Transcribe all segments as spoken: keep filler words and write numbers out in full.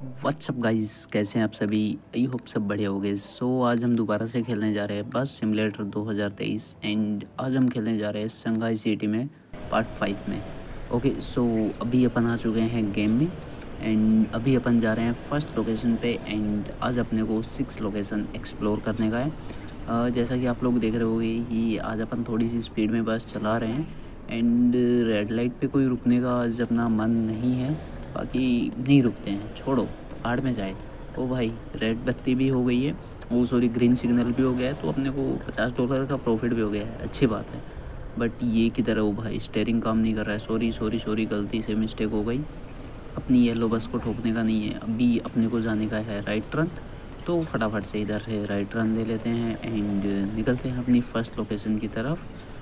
WhatsApp guys, कैसे हैं आप सभी। आई होप सब बढ़िया हो गए। सो आज हम दोबारा से खेलने जा रहे हैं बस सिमुलेटर दो हज़ार तेईस एंड आज हम खेलने जा रहे हैं शंघाई सिटी में पार्ट फाइव में। ओके, सो अभी अपन आ चुके हैं गेम में एंड अभी अपन जा रहे हैं फर्स्ट लोकेशन पे एंड आज अपने को सिक्स लोकेशन एक्सप्लोर करने का है। अ, जैसा कि आप लोग देख रहे होंगे कि आज अपन थोड़ी सी स्पीड में बस चला रहे हैं एंड रेड लाइट पे कोई रुकने का आज अपना मन नहीं है। बाकी नहीं रुकते हैं, छोड़ो आड़ में जाए। ओ भाई, रेड बत्ती भी हो गई है, वो सॉरी ग्रीन सिग्नल भी हो गया है, तो अपने को पचास डॉलर का प्रॉफिट भी हो गया है, अच्छी बात है। बट ये किधर है? ओ भाई, स्टेयरिंग काम नहीं कर रहा है। सॉरी सॉरी सॉरी गलती से मिस्टेक हो गई। अपनी येलो बस को ठोकने का नहीं है, अभी अपने को जाने का है राइट टर्न। तो फटाफट से इधर से राइट टर्न ले लेते हैं एंड निकलते हैं अपनी फ़र्स्ट लोकेशन की तरफ,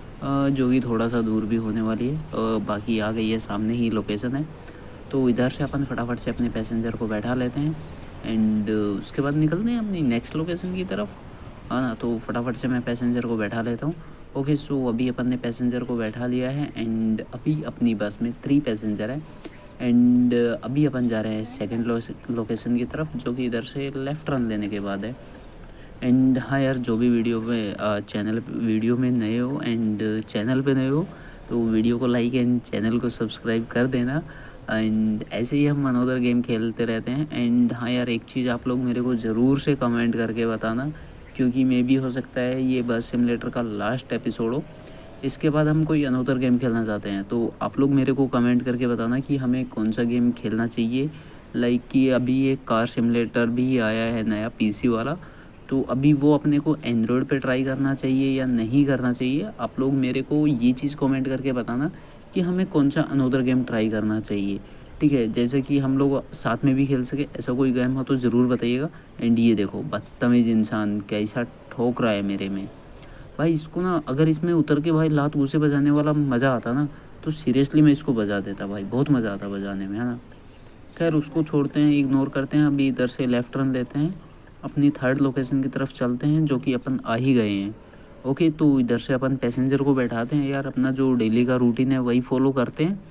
अ, जो कि थोड़ा सा दूर भी होने वाली है। अ, बाकी आ गई है, सामने ही लोकेशन है। तो इधर से अपन फटाफट से अपने पैसेंजर को बैठा लेते हैं एंड उसके बाद निकलते हैं अपनी नेक्स्ट लोकेशन की तरफ, है ना। तो फटाफट से मैं पैसेंजर को बैठा लेता हूँ। ओके, सो अभी अपन ने पैसेंजर को बैठा लिया है एंड अभी अपनी बस में थ्री पैसेंजर है एंड अभी अपन जा रहे हैं सेकंड लोकेशन की तरफ, जो कि इधर से लेफ़्ट टर्न लेने के बाद है। एंड हाँ यार, जो भी वीडियो पे चैनल वीडियो में नए हो एंड चैनल पे नए हो तो वीडियो को लाइक एंड चैनल को सब्सक्राइब कर देना। एंड ऐसे ही हम अनदर गेम खेलते रहते हैं। एंड हाँ यार, एक चीज़ आप लोग मेरे को ज़रूर से कमेंट करके बताना, क्योंकि मे भी हो सकता है ये बस सिमुलेटर का लास्ट एपिसोड हो। इसके बाद हम कोई अनदर गेम खेलना चाहते हैं, तो आप लोग मेरे को कमेंट करके बताना कि हमें कौन सा गेम खेलना चाहिए। लाइक कि अभी एक कार सिमुलेटर भी आया है नया पीसी वाला, तो अभी वो अपने को एंड्रॉयड पे ट्राई करना चाहिए या नहीं करना चाहिए। आप लोग मेरे को ये चीज़ कमेंट करके बताना कि हमें कौन सा अनदर गेम ट्राई करना चाहिए, ठीक है। जैसे कि हम लोग साथ में भी खेल सके, ऐसा कोई गेम हो तो ज़रूर बताइएगा। एंड ये देखो, बदतमीज़ इंसान कैसा ठोक रहा है मेरे में। भाई इसको ना, अगर इसमें उतर के भाई लात घूसे बजाने वाला मज़ा आता ना, तो सीरियसली मैं इसको बजा देता भाई, बहुत मज़ा आता बजाने में, है ना। खैर उसको छोड़ते हैं, इग्नोर करते हैं। अभी इधर से लेफ़्ट टर्न लेते हैं, अपनी थर्ड लोकेशन की तरफ चलते हैं, जो कि अपन आ ही गए हैं। ओके, तो इधर से अपन पैसेंजर को बैठाते हैं यार, अपना जो डेली का रूटीन है वही फॉलो करते हैं।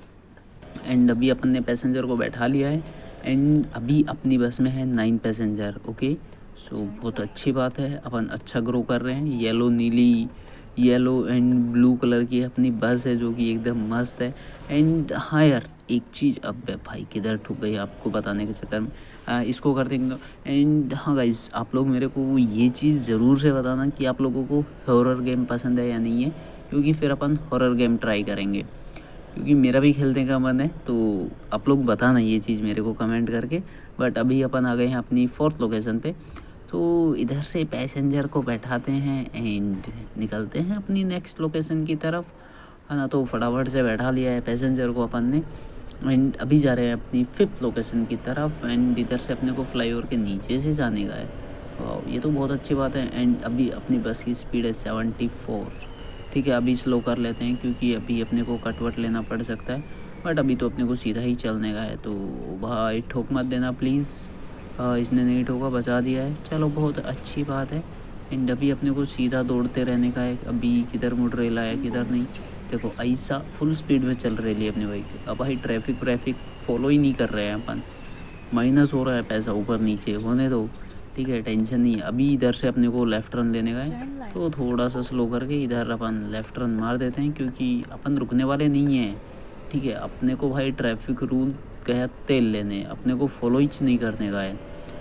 एंड अभी अपन ने पैसेंजर को बैठा लिया है एंड अभी अपनी बस में है नाइन पैसेंजर। ओके, सो बहुत अच्छी बात है, अपन अच्छा ग्रो कर रहे हैं। येलो नीली येलो एंड ब्लू कलर की अपनी बस है, जो कि एकदम मस्त है। एंड हाँ यार, एक चीज़, अब भाई किधर ठुक गई आपको बताने के चक्कर में, आ, इसको कर देंगे। एंड हाँ गाइस, आप लोग मेरे को ये चीज़ ज़रूर से बताना कि आप लोगों को हॉरर गेम पसंद है या नहीं है, क्योंकि फिर अपन हॉरर गेम ट्राई करेंगे, क्योंकि मेरा भी खेलने का मन है। तो आप लोग बताना ये चीज़ मेरे को कमेंट करके। बट अभी अपन आ गए हैं अपनी फोर्थ लोकेशन पे, तो इधर से पैसेंजर को बैठाते हैं एंड निकलते हैं अपनी नेक्स्ट लोकेशन की तरफ, है ना। तो फटाफट से बैठा लिया है पैसेंजर को अपन ने एंड अभी जा रहे हैं अपनी फिफ्थ लोकेशन की तरफ। एंड इधर से अपने को फ्लाईओवर के नीचे से जाने का है। वाह, ये तो बहुत अच्छी बात है। एंड अभी अपनी बस की स्पीड है सेवेंटी फोर। ठीक है, अभी स्लो कर लेते हैं, क्योंकि अभी अपने को कटवट लेना पड़ सकता है। बट अभी तो अपने को सीधा ही चलने का है। तो भाई ठोक मत देना प्लीज़। हाँ, इसने नहीं ठोका, बचा दिया है, चलो बहुत अच्छी बात है। एंड अभी अपने को सीधा दौड़ते रहने का है। अभी किधर मुड़ रेला है किधर नहीं, देखो ऐसा फुल स्पीड में चल रही है अपनी बाइक। अब भाई ट्रैफिक व्रैफिक फॉलो ही नहीं कर रहे हैं अपन, माइनस हो रहा है पैसा ऊपर नीचे, होने दो, ठीक है, टेंशन नहीं है। अभी इधर से अपने को लेफ़्ट टर्न लेने का है, तो थोड़ा सा स्लो करके इधर अपन लेफ़्ट टर्न मार देते हैं, क्योंकि अपन रुकने वाले नहीं हैं, ठीक है। अपने को भाई ट्रैफिक रूल का तेल लेने, अपने को फॉलो ही नहीं करने का है।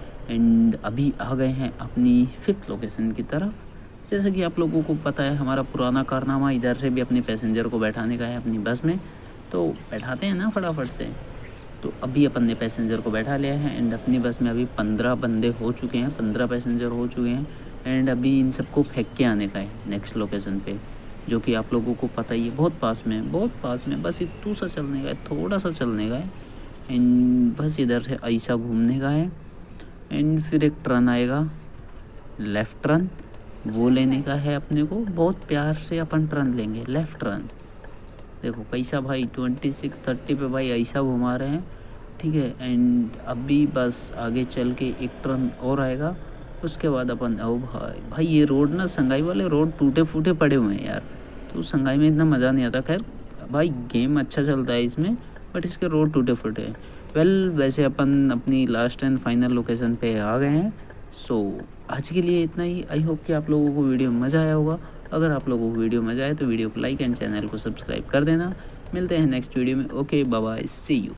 एंड अभी आ गए हैं अपनी फिफ्थ लोकेशन की तरफ। जैसे कि आप लोगों को पता है, हमारा पुराना कारनामा इधर से भी अपने पैसेंजर को बैठाने का है अपनी बस में, तो बैठाते हैं ना फटाफट से। तो अभी अपन ने पैसेंजर को बैठा लिया है एंड अपनी बस में अभी पंद्रह बंदे हो चुके हैं, पंद्रह पैसेंजर हो चुके हैं। एंड अभी इन सबको फेंक के आने का है नेक्स्ट लोकेशन पे, जो कि आप लोगों को पता ही है, बहुत पास में, बहुत पास में, बस इतू सा चलने का है, थोड़ा सा चलने का है। एंड बस इधर से ऐसा घूमने का है एंड फिर एक टर्न आएगा, लेफ़्ट टर्न, वो लेने का है अपने को। बहुत प्यार से अपन टर्न लेंगे, लेफ़्ट टर्न। देखो कैसा भाई ट्वेंटी सिक्स थर्टी पे भाई ऐसा घुमा रहे हैं, ठीक है। एंड अभी बस आगे चल के एक टर्न और आएगा, उसके बाद अपन, ओ भाई भाई ये रोड ना, संगाई वाले रोड टूटे फूटे पड़े हुए हैं यार, तो संगाई में इतना मज़ा नहीं आता। खैर भाई गेम अच्छा चलता है इसमें, बट इसके रोड टूटे फूटे हैं। वेल well, वैसे अपन अपनी लास्ट एंड फाइनल लोकेशन पे आ गए हैं। सो आज के लिए इतना ही। आई होप कि आप लोगों को वीडियो में मज़ा आया होगा। अगर आप लोगों को वीडियो मज़ा आए तो वीडियो को लाइक एंड चैनल को सब्सक्राइब कर देना। मिलते हैं नेक्स्ट वीडियो में। Okay bye bye, see you.